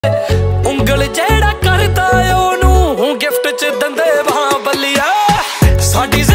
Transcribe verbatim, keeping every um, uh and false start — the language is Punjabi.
ਉਂਗਲ ਜਿਹੜਾ ਕਰਦਾ ਉਹਨੂੰ ਗਿਫਟ ਚ ਦੰਦੇ ਬਾਹਾਂ ਬੱਲੀਆ ਸਾਡੀ